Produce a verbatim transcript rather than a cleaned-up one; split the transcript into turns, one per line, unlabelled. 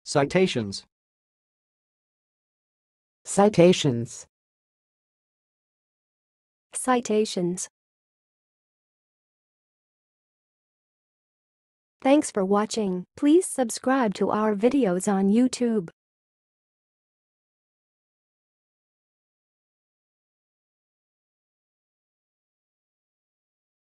Citations.
Citations.
Citations. Thanks for watching. Please subscribe to our videos on YouTube.